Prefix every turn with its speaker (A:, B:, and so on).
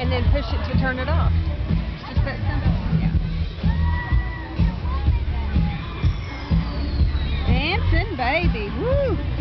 A: and then push it to turn it off. It's just that simple. Yeah. Dancing baby. Woo!